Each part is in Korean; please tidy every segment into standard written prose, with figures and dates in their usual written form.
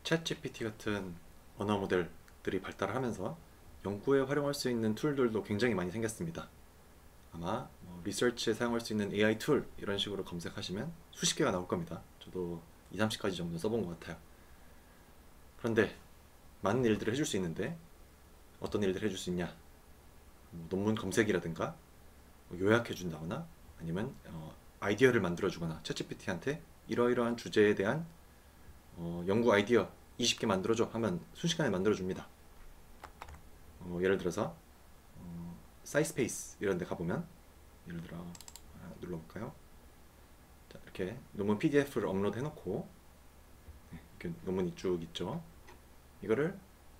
챗GPT 같은 언어 모델들이 발달하면서 연구에 활용할 수 있는 툴들도 굉장히 많이 생겼습니다. 아마 리서치에 사용할 수 있는 AI 툴 이런 식으로 검색하시면 수십 개가 나올 겁니다. 저도 2, 30가지 정도 써본 것 같아요. 그런데 많은 일들을 해줄 수 있는데 어떤 일들을 해줄 수 있냐? 논문 검색이라든가 요약해 준다거나 아니면 아이디어를 만들어 주거나 챗GPT한테 이러이러한 주제에 대한 연구 아이디어 20개 만들어줘 하면 순식간에 만들어줍니다. 예를 들어서 사이스페이스 이런 데 가보면 예를 들어 하나 눌러볼까요? 자, 이렇게 논문 PDF를 업로드 해놓고 이렇게 논문이 쭉 있죠. 이거를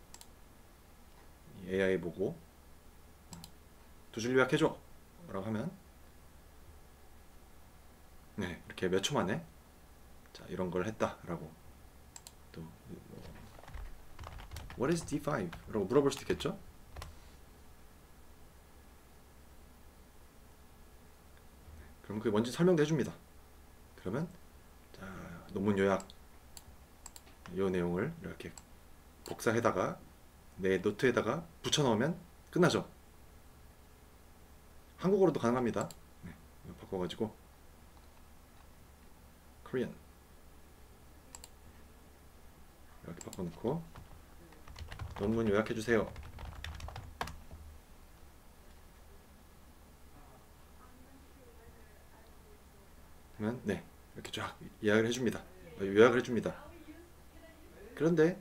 AI 보고 두 줄 요약해줘 라고 하면 네, 이렇게 몇 초 만에 자, 이런 걸 했다 라고 또 What is D5? 라고 물어볼 수도 있겠죠? 그럼 그게 뭔지 설명도 해줍니다. 그러면 자, 논문 요약 이 내용을 이렇게 복사해다가 내 노트에다가 붙여넣으면 끝나죠. 한국어로도 가능합니다. 네, 바꿔가지고 Korean 이렇게 바꿔놓고 논문 요약해주세요. 그러면 네 이렇게 쫙 이야기를 해줍니다. 요약을 해줍니다. 그런데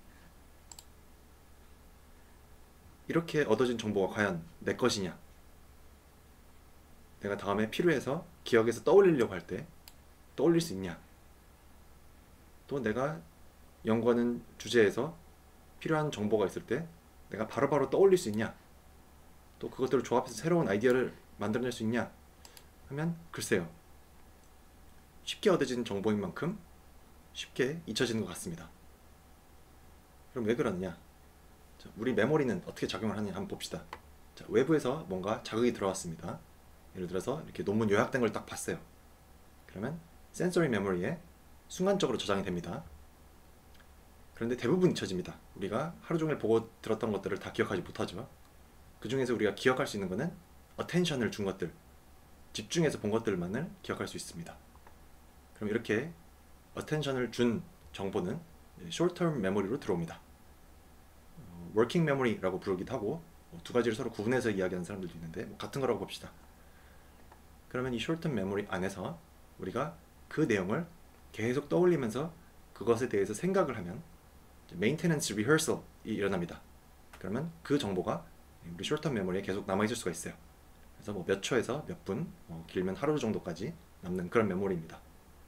이렇게 얻어진 정보가 과연 내 것이냐? 내가 다음에 필요해서 기억에서 떠올리려고 할 때 떠올릴 수 있냐? 또 내가 연구하는 주제에서 필요한 정보가 있을 때 내가 바로바로 떠올릴 수 있냐? 또 그것들을 조합해서 새로운 아이디어를 만들어낼 수 있냐? 하면 글쎄요. 쉽게 얻어진 정보인 만큼 쉽게 잊혀지는 것 같습니다. 그럼 왜 그러느냐? 자, 우리 메모리는 어떻게 작용을 하느냐 한번 봅시다. 자, 외부에서 뭔가 자극이 들어왔습니다. 예를 들어서 이렇게 논문 요약된 걸 딱 봤어요. 그러면 센서리 메모리에 순간적으로 저장이 됩니다. 그런데 대부분 잊혀집니다. 우리가 하루 종일 보고 들었던 것들을 다 기억하지 못하죠. 그 중에서 우리가 기억할 수 있는 것은 어텐션을 준 것들, 집중해서 본 것들만을 기억할 수 있습니다. 그럼 이렇게 어텐션을 준 정보는 short-term 메모리로 들어옵니다. working memory라고 부르기도 하고 두 가지를 서로 구분해서 이야기하는 사람들도 있는데 같은 거라고 봅시다. 그러면 이 short-term memory 안에서 우리가 그 내용을 계속 떠올리면서 그것에 대해서 생각을 하면 maintenance rehearsal이 일어납니다. 그러면 그 정보가 우리 short-term memory에 계속 남아있을 수가 있어요. 그래서 몇 초에서 몇 분, 길면 하루 정도까지 남는 그런 메모리입니다.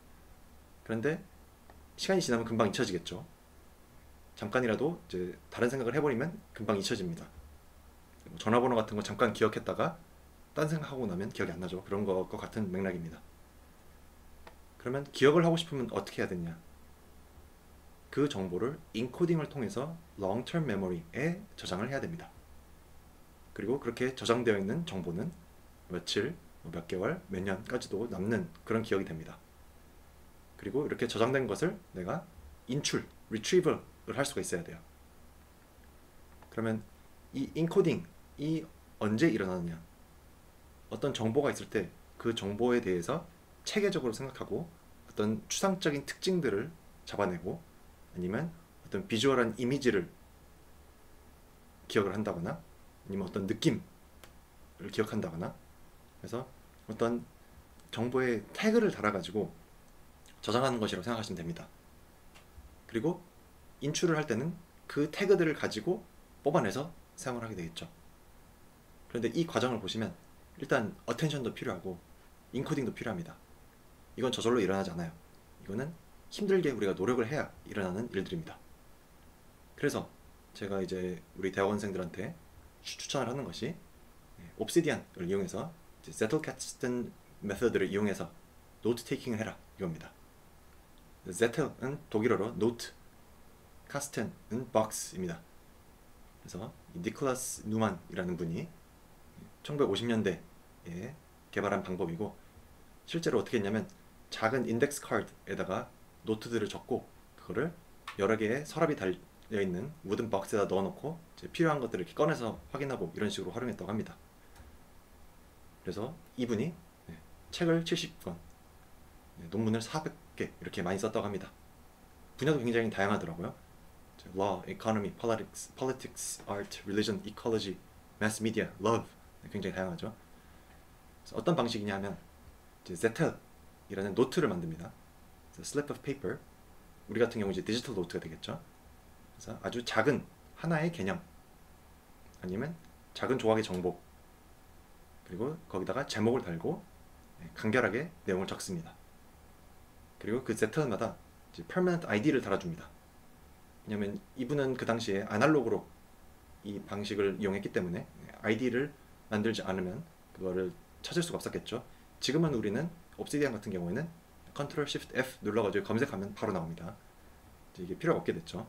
그런데 시간이 지나면 금방 잊혀지겠죠. 잠깐이라도 이제 다른 생각을 해버리면 금방 잊혀집니다. 전화번호 같은 거 잠깐 기억했다가 딴 생각하고 나면 기억이 안 나죠. 그런 것과 같은 맥락입니다. 그러면 기억을 하고 싶으면 어떻게 해야 되냐? 그 정보를 인코딩을 통해서 long-term memory에 저장을 해야 됩니다. 그리고 그렇게 저장되어 있는 정보는 며칠, 몇 개월, 몇 년까지도 남는 그런 기억이 됩니다. 그리고 이렇게 저장된 것을 내가 인출, retrieval을 할 수가 있어야 돼요. 그러면 이 인코딩이 언제 일어나느냐? 어떤 정보가 있을 때 그 정보에 대해서 체계적으로 생각하고 어떤 추상적인 특징들을 잡아내고 아니면 어떤 비주얼한 이미지를 기억을 한다거나 아니면 어떤 느낌을 기억한다거나 그래서 어떤 정보에 태그를 달아가지고 저장하는 것이라고 생각하시면 됩니다. 그리고 인출을 할 때는 그 태그들을 가지고 뽑아내서 사용을 하게 되겠죠. 그런데 이 과정을 보시면 일단 어텐션도 필요하고 인코딩도 필요합니다. 이건 저절로 일어나지 않아요. 이거는 힘들게 우리가 노력을 해야 일어나는 일들입니다. 그래서 제가 이제 우리 대학원생들한테 추천을 하는 것이 옵시디안을 이용해서 zettelkasten 메서드를 이용해서 노트 테이킹을 해라 이겁니다. zettel은 독일어로 노트, 카스텐은 박스입니다. 그래서 니콜라스 누만이라는 분이 1950년대에 개발한 방법이고 실제로 어떻게 했냐면 작은 인덱스 카드에다가 노트들을 적고 그거를 여러 개의 서랍이 달려 있는 우든 박스에다 넣어놓고 이제 필요한 것들을 이렇게 꺼내서 확인하고 이런 식으로 활용했다고 합니다. 그래서 이분이 책을 70권, 논문을 400개 이렇게 많이 썼다고 합니다. 분야도 굉장히 다양하더라고요. Law, Economy, Politics, Art, Religion, Ecology, Mass Media, Love 굉장히 다양하죠. 그래서 어떤 방식이냐 하면 Zettel이라는 노트를 만듭니다. Slip of paper, 우리 같은 경우 이제 디지털 노트가 되겠죠. 그래서 아주 작은 하나의 개념 아니면 작은 조각의 정보 그리고 거기다가 제목을 달고 간결하게 내용을 적습니다. 그리고 그 Zettel마다 permanent ID를 달아줍니다. 왜냐면 이분은 그 당시에 아날로그로 이 방식을 이용했기 때문에 ID를 만들지 않으면 그거를 찾을 수가 없었겠죠. 지금은 우리는 옵시디안 같은 경우에는 Ctrl Shift F 눌러가지고 검색하면 바로 나옵니다. 이게 필요가 없게 됐죠.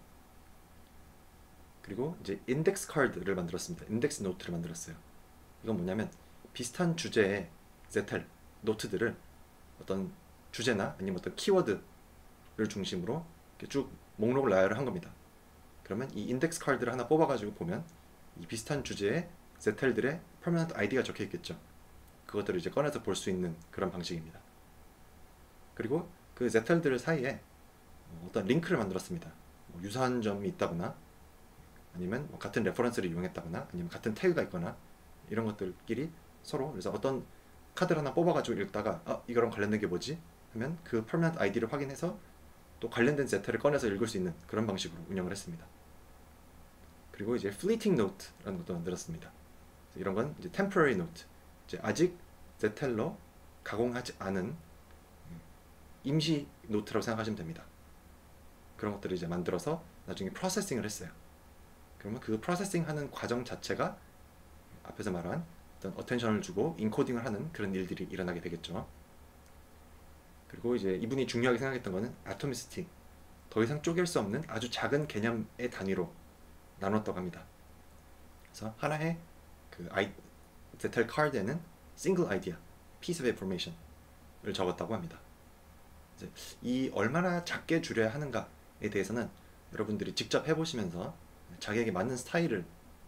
그리고 이제 인덱스 카드를 만들었습니다. 인덱스 노트를 만들었어요. 이건 뭐냐면 비슷한 주제의 Zettel 노트들을 어떤 주제나 아니면 어떤 키워드를 중심으로 이렇게 쭉 목록을 나열을 한 겁니다. 그러면 이 인덱스 카드를 하나 뽑아가지고 보면 이 비슷한 주제의 Zettel들의 permanent ID가 적혀 있겠죠. 그것들을 이제 꺼내서 볼 수 있는 그런 방식입니다. 그리고 그 Zettel들 사이에 어떤 링크를 만들었습니다. 유사한 점이 있다거나 아니면 같은 레퍼런스를 이용했다거나 아니면 같은 태그가 있거나 이런 것들끼리 서로 그래서 어떤 카드를 하나 뽑아가지고 읽다가 이거랑 관련된 게 뭐지? 하면 그 permanent ID를 확인해서 또 관련된 Zettel을 꺼내서 읽을 수 있는 그런 방식으로 운영을 했습니다. 그리고 이제 fleeting note라는 것도 만들었습니다. 이런 건 이제 temporary note, 이제 아직 Zettel로 가공하지 않은 임시 노트라고 생각하시면 됩니다. 그런 것들을 이제 만들어서 나중에 프로세싱을 했어요. 그러면 그 프로세싱 하는 과정 자체가 앞에서 말한 어떤 어텐션을 주고 인코딩을 하는 그런 일들이 일어나게 되겠죠. 그리고 이제 이분이 중요하게 생각했던 거는 아토미시티, 더 이상 쪼갤 수 없는 아주 작은 개념의 단위로 나눴다고 합니다. 그래서 하나의 그 Zettel 카드에는 single idea, piece of information을 적었다고 합니다. 이제 이 얼마나 작게 줄여야 하는가에 대해서는 여러분들이 직접 해보시면서 자기에게 맞는 스타일을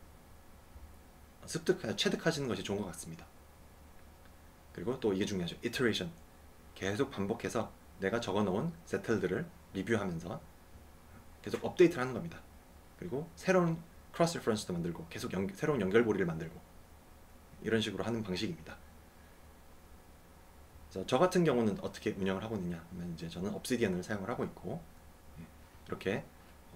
체득하시는 것이 좋은 것 같습니다. 그리고 또 이게 중요하죠. iteration, 계속 반복해서 내가 적어놓은 Zettel들을 리뷰하면서 계속 업데이트를 하는 겁니다. 그리고 새로운 크로스 레퍼런스도 만들고 계속 새로운 연결고리를 만들고 이런 식으로 하는 방식입니다. 그래서 저 같은 경우는 어떻게 운영을 하고 있느냐 하면 이제 저는 옵시디언을 사용을 하고 있고 이렇게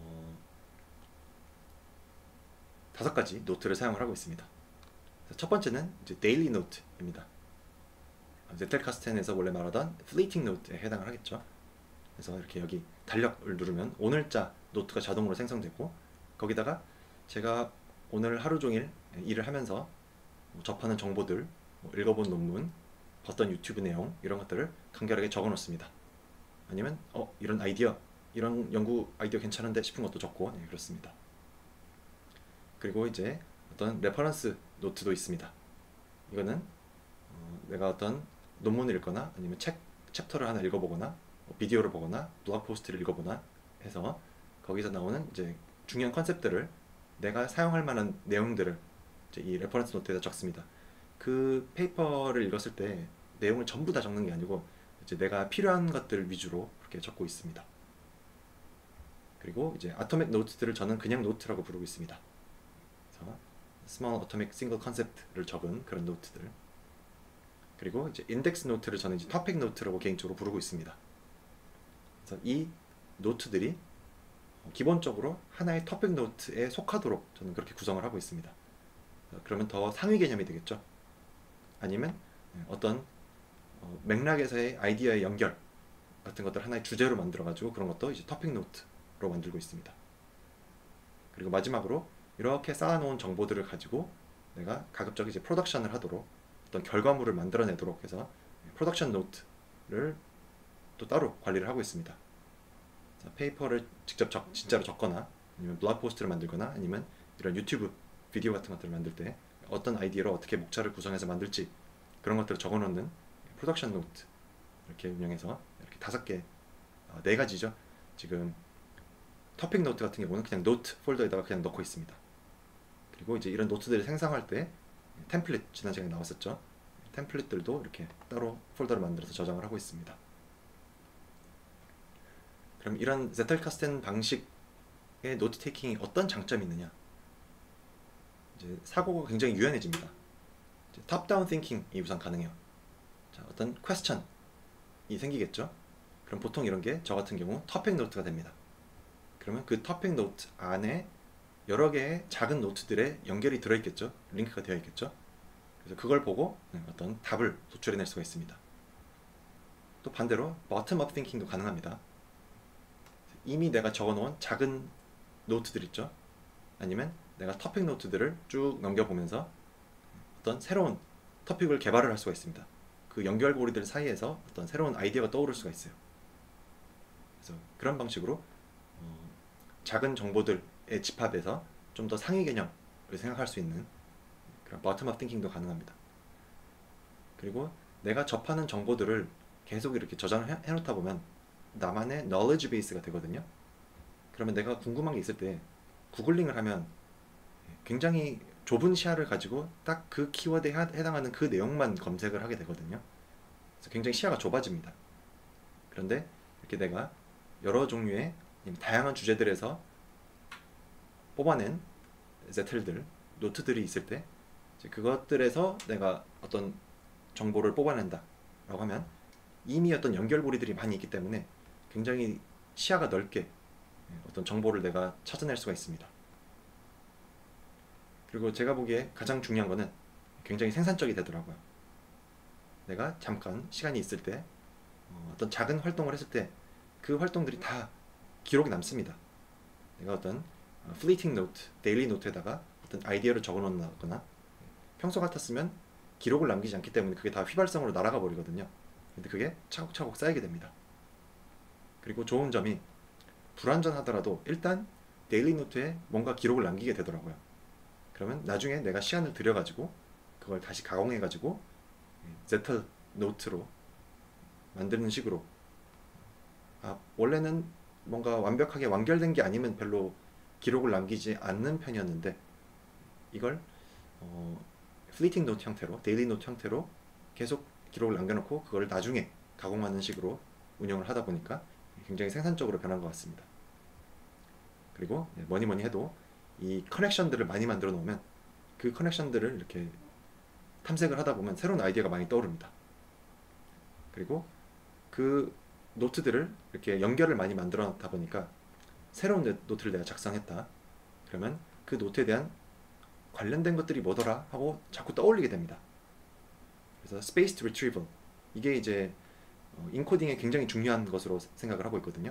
5가지 노트를 사용을 하고 있습니다. 첫 번째는 이제 데일리 노트입니다. zettelkasten에서 원래 말하던 fleeting note에 해당을 하겠죠. 그래서 이렇게 여기 달력을 누르면 오늘자 노트가 자동으로 생성되고 거기다가 제가 오늘 하루 종일 일을 하면서 접하는 정보들, 읽어본 논문, 봤던 유튜브 내용 이런 것들을 간결하게 적어 놓습니다. 아니면 이런 아이디어, 이런 연구 아이디어 괜찮은데 싶은 것도 적고 그렇습니다. 그리고 이제 어떤 레퍼런스 노트도 있습니다. 이거는 내가 어떤 논문을 읽거나 아니면 챕터를 하나 읽어보거나 비디오를 보거나 블로그 포스트를 읽어보나 해서 거기서 나오는 이제 중요한 컨셉들을 내가 사용할 만한 내용들을 이제 이 레퍼런스 노트에다 적습니다. 그 페이퍼를 읽었을 때 내용을 전부 다 적는 게 아니고 이제 내가 필요한 것들 위주로 그렇게 적고 있습니다. 그리고 이제 아토믹 노트들을 저는 그냥 노트라고 부르고 있습니다. 그래서 Small Atomic Single Concept를 적은 그런 노트들. 그리고 이제 인덱스 노트를 저는 이제 토픽 노트라고 개인적으로 부르고 있습니다. 그래서 이 노트들이 기본적으로 하나의 토픽 노트에 속하도록 저는 그렇게 구성을 하고 있습니다. 그러면 더 상위 개념이 되겠죠. 아니면 어떤 맥락에서의 아이디어의 연결 같은 것들 하나의 주제로 만들어가지고 그런 것도 이제 토픽 노트로 만들고 있습니다. 그리고 마지막으로 이렇게 쌓아놓은 정보들을 가지고 내가 가급적 이제 프로덕션을 하도록 어떤 결과물을 만들어내도록 해서 프로덕션 노트를 또 따로 관리를 하고 있습니다. 페이퍼를 직접 진짜로 적거나 아니면 블로그 포스트를 만들거나 아니면 이런 유튜브 비디오 같은 것들을 만들 때 어떤 아이디어로 어떻게 목차를 구성해서 만들지 그런 것들을 적어놓는 프로덕션 노트 이렇게 운영해서 이렇게 5개, 4가지죠. 지금 토픽 노트 같은 경우는 그냥 노트 폴더에다가 그냥 넣고 있습니다. 그리고 이제 이런 노트들을 생성할 때 템플릿 지난 시간에 나왔었죠. 템플릿들도 이렇게 따로 폴더를 만들어서 저장을 하고 있습니다. 그럼 이런 제텔카스텐 방식의 노트 테이킹이 어떤 장점이 있느냐? 이제 사고가 굉장히 유연해집니다. 탑다운 띵킹이 우선 가능해요. 자, 어떤 퀘스천이 생기겠죠. 그럼 보통 이런 게 저 같은 경우 토픽 노트가 됩니다. 그러면 그 토픽 노트 안에 여러 개의 작은 노트들의 연결이 들어있겠죠. 링크가 되어 있겠죠. 그래서 그걸 보고 어떤 답을 도출해낼 수가 있습니다. 또 반대로 bottom-up thinking도 가능합니다. 이미 내가 적어놓은 작은 노트들 있죠. 아니면 내가 토픽 노트들을 쭉 넘겨보면서 어떤 새로운 토픽을 개발을 할 수가 있습니다. 그 연결고리들 사이에서 어떤 새로운 아이디어가 떠오를 수가 있어요. 그래서 그런 방식으로 작은 정보들의 집합에서 좀 더 상위 개념을 생각할 수 있는 그런 bottom-up thinking도 가능합니다. 그리고 내가 접하는 정보들을 계속 이렇게 저장을 해놓다 보면 나만의 knowledge base가 되거든요. 그러면 내가 궁금한 게 있을 때 구글링을 하면 굉장히 좁은 시야를 가지고 딱 그 키워드에 해당하는 그 내용만 검색을 하게 되거든요. 그래서 굉장히 시야가 좁아집니다. 그런데 이렇게 내가 여러 종류의 다양한 주제들에서 뽑아낸 제텔들, 노트들이 있을 때 이제 그것들에서 내가 어떤 정보를 뽑아낸다 라고 하면 이미 어떤 연결고리들이 많이 있기 때문에 굉장히 시야가 넓게 어떤 정보를 내가 찾아낼 수가 있습니다. 그리고 제가 보기에 가장 중요한 거는 굉장히 생산적이 되더라고요. 내가 잠깐 시간이 있을 때 어떤 작은 활동을 했을 때 그 활동들이 다 기록이 남습니다. 내가 어떤 fleeting note, daily note에다가 어떤 아이디어를 적어 놓거나 평소 같았으면 기록을 남기지 않기 때문에 그게 다 휘발성으로 날아가 버리거든요. 근데 그게 차곡차곡 쌓이게 됩니다. 그리고 좋은 점이 불완전하더라도 일단 데일리 노트에 뭔가 기록을 남기게 되더라고요. 그러면 나중에 내가 시간을 들여가지고 그걸 다시 가공해가지고 제텔 노트로 만드는 식으로 원래는 뭔가 완벽하게 완결된 게 아니면 별로 기록을 남기지 않는 편이었는데 이걸 플리팅 노트 형태로 데일리 노트 형태로 계속 기록을 남겨놓고 그걸 나중에 가공하는 식으로 운영을 하다 보니까 굉장히 생산적으로 변한 것 같습니다. 그리고 뭐니 해도 이 커넥션들을 많이 만들어 놓으면 그 커넥션들을 이렇게 탐색을 하다 보면 새로운 아이디어가 많이 떠오릅니다. 그리고 그 노트들을 이렇게 연결을 많이 만들어 놓다 보니까 새로운 노트를 내가 작성했다. 그러면 그 노트에 대한 관련된 것들이 뭐더라 하고 자꾸 떠올리게 됩니다. 그래서 spaced retrieval 이게 이제 인코딩에 굉장히 중요한 것으로 생각을 하고 있거든요.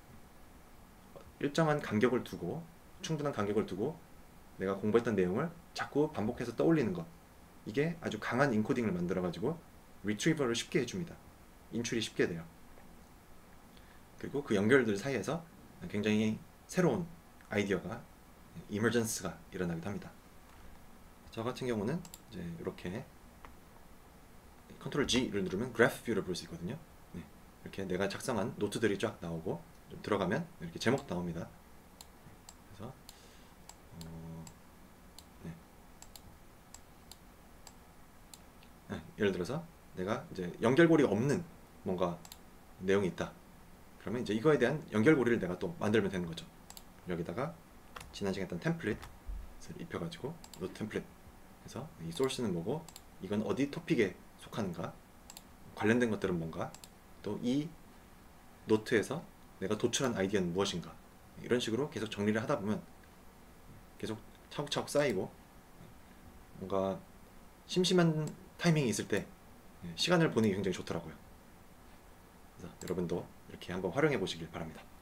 일정한 간격을 두고 충분한 간격을 두고 내가 공부했던 내용을 자꾸 반복해서 떠올리는 것 이게 아주 강한 인코딩을 만들어 가지고 retrieval을 쉽게 해줍니다. 인출이 쉽게 돼요. 그리고 그 연결들 사이에서 굉장히 새로운 아이디어가 emergence가 일어나기도 합니다. 저 같은 경우는 이제 이렇게 컨트롤 G를 누르면 그래프 뷰를 볼 수 있거든요. 네, 이렇게 내가 작성한 노트들이 쫙 나오고 좀 들어가면 이렇게 제목도 나옵니다. 그래서 예를 들어서 내가 이제 연결고리가 없는 뭔가 내용이 있다. 그러면 이제 이거에 대한 연결고리를 내가 또 만들면 되는 거죠. 여기다가 지난 시간에 했던 템플릿을 입혀가지고 노트 템플릿 해서 이 소스는 뭐고 이건 어디 토픽에 속하는가 관련된 것들은 뭔가 또 이 노트에서 내가 도출한 아이디어는 무엇인가 이런 식으로 계속 정리를 하다 보면 계속 차곡차곡 쌓이고 뭔가 심심한 타이밍이 있을 때 시간을 보내기 굉장히 좋더라고요. 그래서 여러분도 이렇게 한번 활용해 보시길 바랍니다.